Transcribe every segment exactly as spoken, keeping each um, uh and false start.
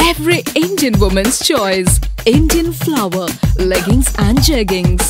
Every Indian woman's choice. Indian Flower, leggings and jeggings.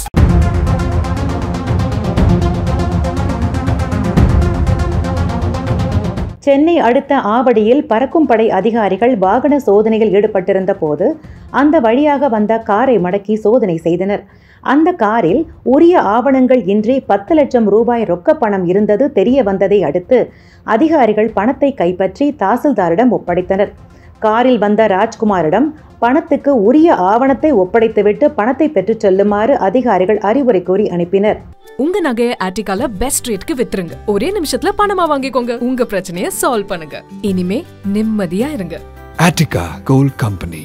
Chennai அடுத்த ஆவடியில் பறக்கும் படை அதிகாரிகள் வாகன சோதனையில் ஈடுபட்டிருந்த போது அந்த வழியாக வந்த காரை மடக்கி சோதனை செய்தனர். அந்த காரில் உரிய ஆவணங்கள் இன்றி பத்து லட்சம் ரூபாய் ரொக்க பணம் இருந்தது தெரிய வந்ததை அடுத்து அதிகாரிகள் பணத்தை கைப்பற்றி தாசில்தாரிடம் ஒப்படைத்தனர். காரில் வந்த ராஜ்குமாரிடம் பணத்துக்கு உரிய ஆவணத்தை ஒப்படைத்துவிட்டு பணத்தை பெற்றுச் செல்லுமாறு அதிகாரிகள் அறிவுரை கூறி அனுப்பினர். உங்க நகையை ஆர்டிகால பெஸ்ட் ரேட்க்கு வித்துருங்க. ஒரே நிமிஷத்துல பணமா வாங்கிக்கோங்க. உங்க பிரச்சனையை சால்வ் பண்ணுங்க. இனிமே நிம்மதியா இருங்க. Attica Gold Company.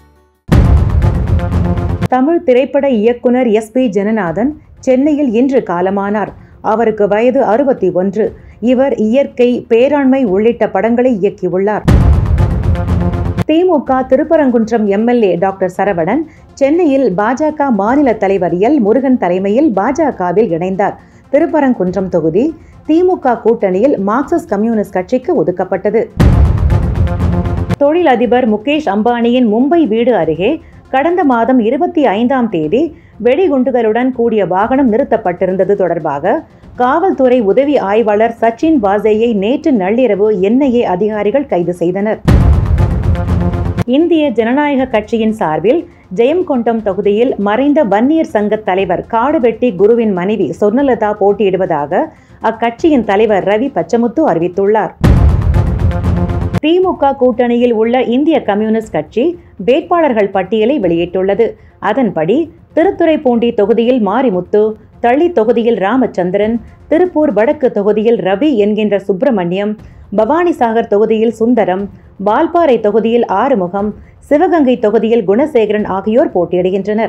தமிழ் திரைப்பட இயக்குனர் எஸ் பி ஜனநாதன் சென்னையில் இன்று காலமானார். அவருக்கு வயது அறுபத்தி ஒன்று. இவர் இயற்கை, பேராண்மை உள்ளிட்ட படங்களை இயக்கியுள்ளார். திமுக திருப்பரங்குன்றம் எம்எல்ஏ டாக்டர் சரவணன் சென்னையில் பாஜக மாநில தலைவர் எல் முருகன் தலைமையில் பாஜகவில் இணைந்தார். திருப்பரங்குன்றம் தொகுதி திமுக கூட்டணியில் மார்க்சிஸ்ட் கம்யூனிஸ்ட் கட்சிக்கு ஒதுக்கப்பட்டது. தொழிலதிபர் முகேஷ் அம்பானியின் மும்பை வீடு அருகே கடந்த மாதம் இருபத்தி ஐந்தாம் தேதி வெடிகுண்டுகளுடன் கூடிய வாகனம் நிறுத்தப்பட்டிருந்தது தொடர்பாக காவல்துறை உதவி ஆய்வாளர் சச்சின் வாசேயை நேற்று நள்ளிரவு என்ஐஏ அதிகாரிகள் கைது செய்தனர். இந்திய ஜனநாயக கட்சியின் சார்பில் ஜெயம்கொண்டம் தொகுதியில் மறைந்த வன்னியர் சங்க தலைவர் காடுவெட்டி குருவின் மனைவி சொர்ணலதா போட்டியிடுவதாக அக்கட்சியின் தலைவர் ரவி பச்சமுத்து அறிவித்துள்ளார். திமுக கூட்டணியில் உள்ள இந்திய கம்யூனிஸ்ட் கட்சி வேட்பாளர்கள் பட்டியலை வெளியிட்டுள்ளது. அதன்படி திருத்துறைப்பூண்டி தொகுதியில் மாரிமுத்து, தளி தொகுதியில் ராமச்சந்திரன், திருப்பூர் வடக்கு தொகுதியில் ரவி என்கின்ற சுப்பிரமணியம், பவானிசாகர் தொகுதியில் சுந்தரம், வால்பாறை தொகுதியில் ஆறுமுகம், சிவகங்கை தொகுதியில் குணசேகரன் ஆகியோர் போட்டியிடுகின்றனர்.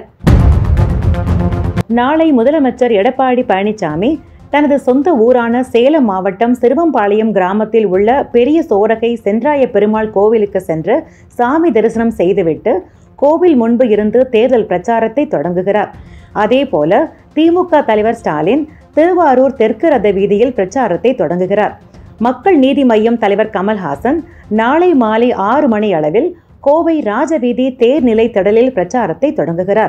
நாளை முதலமைச்சர் எடப்பாடி பழனிசாமி தனது சொந்த ஊரான சேலம் மாவட்டம் சிறுவம்பாளையம் கிராமத்தில் உள்ள பெரிய சோரகை சென்றாய பெருமாள் கோவிலுக்கு சென்று சாமி தரிசனம் செய்துவிட்டு கோவில் முன்பு இருந்து தேர்தல் பிரச்சாரத்தை தொடங்குகிறார். அதேபோல திமுக தலைவர் ஸ்டாலின் திருவாரூர் தெற்கு ரத வீதியில் பிரச்சாரத்தை தொடங்குகிறார். மக்கள் நீதி மய்யம் தலைவர் கமல்ஹாசன் நாளை மாலை ஆறு மணி அளவில் கோவை ராஜவீதி தேர்நிலை திடலில் பிரச்சாரத்தை தொடங்குகிறார்.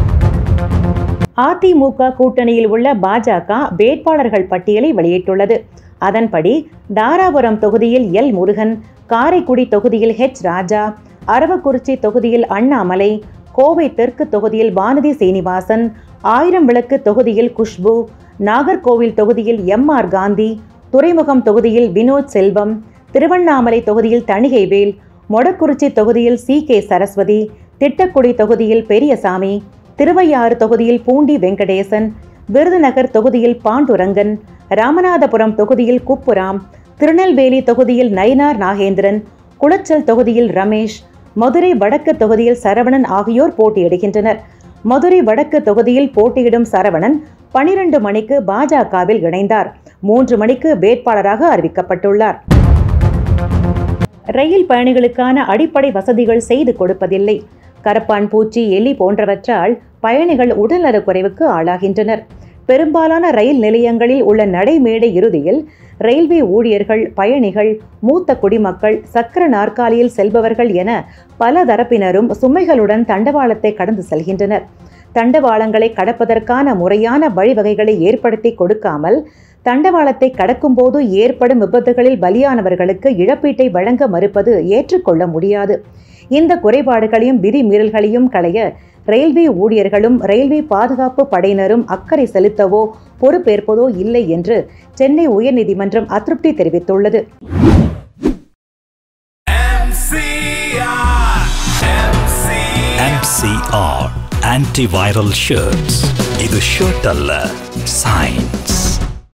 அதிமுக கூட்டணியில் உள்ள பாஜக வேட்பாளர்கள் பட்டியலை வெளியிட்டுள்ளது. அதன்படி தாராபுரம் தொகுதியில் எல் முருகன், காரைக்குடி தொகுதியில் ஹெச் ராஜா, அரவக்குறிச்சி தொகுதியில் அண்ணாமலை, கோவை தெற்கு தொகுதியில் வானதி சீனிவாசன், ஆயிரம் விளக்கு தொகுதியில் குஷ்பு, நாகர்கோவில் தொகுதியில் எம் ஆர் காந்தி, துறைமுகம் தொகுதியில் வினோத் செல்வம், திருவண்ணாமலை தொகுதியில் தணிகைவேல், மொடக்குறிச்சி தொகுதியில் சி கே சரஸ்வதி, திட்டக்குடி தொகுதியில் பெரியசாமி, திருவையாறு தொகுதியில் பூண்டி வெங்கடேசன், விருதுநகர் தொகுதியில் பாண்டுரங்கன், ராமநாதபுரம் தொகுதியில் குப்புராம், திருநெல்வேலி தொகுதியில் நயினார் நாகேந்திரன், குளச்சல் தொகுதியில் ரமேஷ், மதுரை வடக்கு தொகுதியில் சரவணன் ஆகியோர் போட்டியிடுகின்றனர். மதுரை வடக்கு தொகுதியில் போட்டியிடும் சரவணன் பனிரெண்டு மணிக்கு பாஜகவில் இணைந்தார். மூன்று மணிக்கு வேட்பாளராக அறிவிக்கப்பட்டுள்ளார். ரயில் பயணிகளுக்கான அடிப்படை வசதிகள் செய்து கொடுப்பதில்லை. கரப்பான் பூச்சி, எலி போன்றவற்றால் பயணிகள் உடல்நலக்குறைவுக்கு ஆளாகின்றனர். பெரும்பாலான ரயில் நிலையங்களில் உள்ள நடைமேடை இறுதியில் ரயில்வே ஊழியர்கள், பயணிகள், மூத்த குடிமக்கள், சக்கர நாற்காலியில் செல்பவர்கள் என பல தரப்பினரும் சுமைகளுடன் தண்டவாளத்தை கடந்து செல்கின்றனர். தண்டவாளங்களை கடப்பதற்கான முறையான வழிவகைகளை ஏற்படுத்தி கொடுக்காமல் தண்டவாளத்தை கடக்கும் போது ஏற்படும் விபத்துகளில் பலியானவர்களுக்கு இழப்பீட்டை வழங்க மறுப்பது ஏற்றுக்கொள்ள முடியாது. இந்த குறைபாடுகளையும் விதிமீறல்களையும் களைய ரயில்வே ஊழியர்களும் ரயில்வே பாதுகாப்பு படையினரும் அக்கறை செலுத்தவோ பொறுப்பேற்பதோ இல்லை என்று சென்னை உயர்நீதிமன்றம் அதிருப்தி தெரிவித்துள்ளது. M C R Antiviral Shirts. இது ஷர்ட் அல்ல, சயின்ஸ்.